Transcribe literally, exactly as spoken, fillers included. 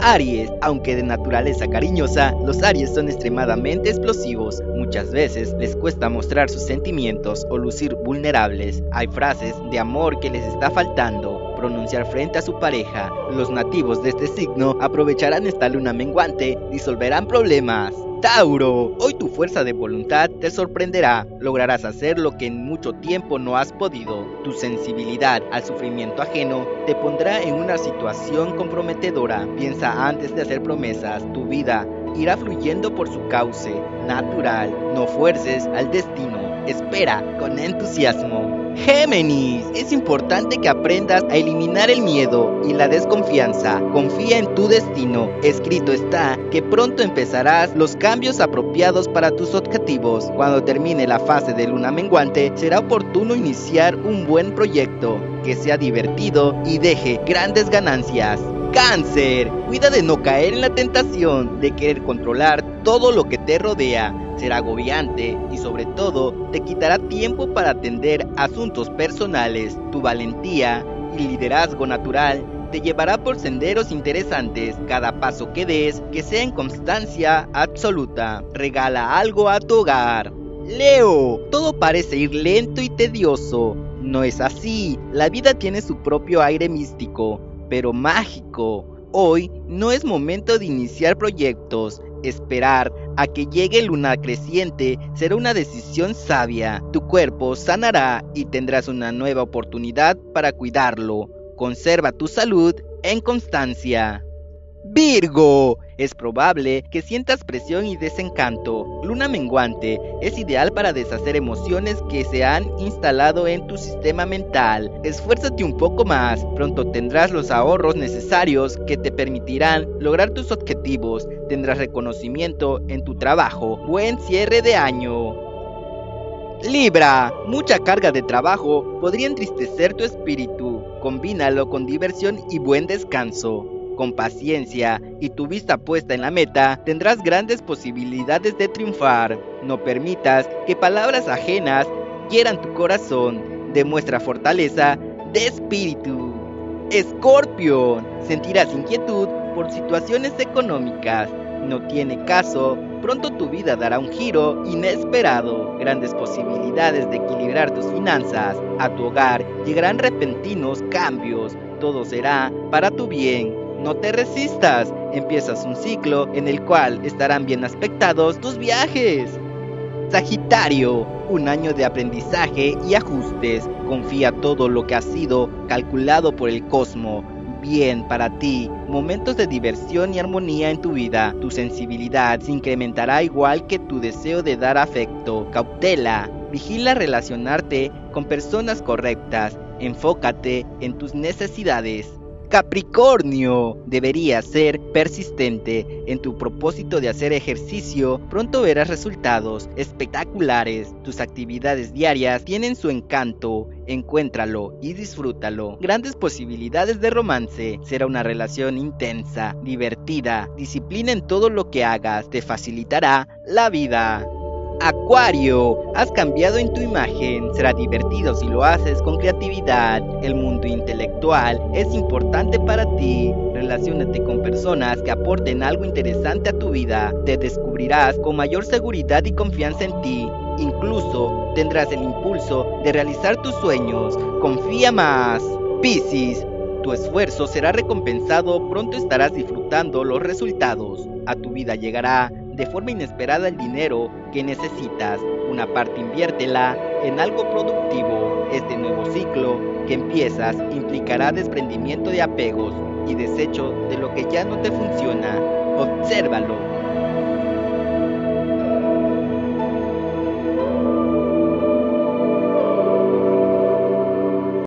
Aries, aunque de naturaleza cariñosa, los Aries son extremadamente explosivos. Muchas veces les cuesta mostrar sus sentimientos o lucir vulnerables. Hay frases de amor que les está faltando pronunciar frente a su pareja. Los nativos de este signo aprovecharán esta luna menguante, disolverán problemas. Tauro, hoy tu fuerza de voluntad te sorprenderá, lograrás hacer lo que en mucho tiempo no has podido. Tu sensibilidad al sufrimiento ajeno te pondrá en una situación comprometedora. Piensa antes de hacer promesas, tu vida irá fluyendo por su cauce natural. No fuerces al destino, espera con entusiasmo. Géminis, es importante que aprendas a eliminar el miedo y la desconfianza. Confía en tu destino. Escrito está que pronto empezarás los cambios apropiados para tus objetivos. Cuando termine la fase de luna menguante, será oportuno iniciar un buen proyecto que sea divertido y deje grandes ganancias. Cáncer, cuida de no caer en la tentación de querer controlar todo lo que te rodea. Será agobiante y sobre todo te quitará tiempo para atender asuntos personales. Tu valentía y liderazgo natural te llevará por senderos interesantes. Cada paso que des, que sea en constancia absoluta. Regala algo a tu hogar. Leo, todo parece ir lento y tedioso. No es así, la vida tiene su propio aire místico, pero mágico. Hoy no es momento de iniciar proyectos. Esperar a que llegue luna creciente será una decisión sabia. Tu cuerpo sanará y tendrás una nueva oportunidad para cuidarlo. Conserva tu salud en constancia. Virgo, es probable que sientas presión y desencanto. Luna menguante es ideal para deshacer emociones que se han instalado en tu sistema mental. Esfuérzate un poco más, pronto tendrás los ahorros necesarios que te permitirán lograr tus objetivos. Tendrás reconocimiento en tu trabajo. Buen cierre de año. Libra, mucha carga de trabajo podría entristecer tu espíritu. Combínalo con diversión y buen descanso. Con paciencia y tu vista puesta en la meta, tendrás grandes posibilidades de triunfar. No permitas que palabras ajenas hieran tu corazón. Demuestra fortaleza de espíritu. Escorpión, sentirás inquietud por situaciones económicas. No tiene caso, pronto tu vida dará un giro inesperado. Grandes posibilidades de equilibrar tus finanzas. A tu hogar llegarán repentinos cambios. Todo será para tu bien. No te resistas, empiezas un ciclo en el cual estarán bien aspectados tus viajes. Sagitario, un año de aprendizaje y ajustes. Confía todo lo que ha sido calculado por el cosmos. Bien para ti, momentos de diversión y armonía en tu vida. Tu sensibilidad se incrementará igual que tu deseo de dar afecto. Cautela, vigila relacionarte con personas correctas. Enfócate en tus necesidades. Capricornio, deberías ser persistente en tu propósito de hacer ejercicio. Pronto verás resultados espectaculares. Tus actividades diarias tienen su encanto. Encuéntralo y disfrútalo. Grandes posibilidades de romance. Será una relación intensa, divertida. Disciplina en todo lo que hagas. Te facilitará la vida. Acuario, has cambiado en tu imagen. Será divertido si lo haces con creatividad. El mundo intelectual es importante para ti. Relaciónate con personas que aporten algo interesante a tu vida. Te descubrirás con mayor seguridad y confianza en ti. Incluso tendrás el impulso de realizar tus sueños. Confía más. Piscis, tu esfuerzo será recompensado. Pronto estarás disfrutando los resultados. A tu vida llegará de forma inesperada el dinero que necesitas. Una parte inviértela en algo productivo. Este nuevo ciclo que empiezas implicará desprendimiento de apegos y desecho de lo que ya no te funciona. Obsérvalo